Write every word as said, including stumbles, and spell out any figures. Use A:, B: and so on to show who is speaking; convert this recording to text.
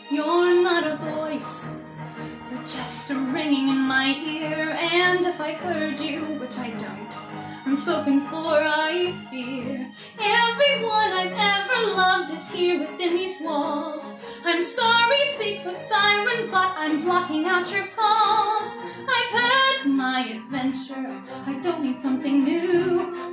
A: You're not a voice, you're just a ringing in my ear. And if I heard you, which I don't, I'm spoken for, I fear. Everyone I've ever loved is here within these walls. I'm sorry, secret siren, but I'm blocking out your calls. I've had my adventure, I don't need something new.